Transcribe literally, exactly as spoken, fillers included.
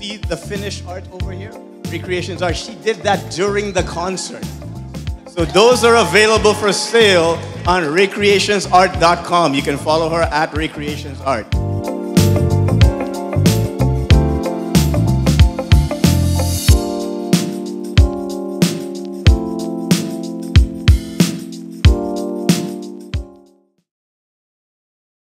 see the finished art over here? Recreations Art. She did that during the concert. So those are available for sale on recreationsart dot com. You can follow her at Recreations Art.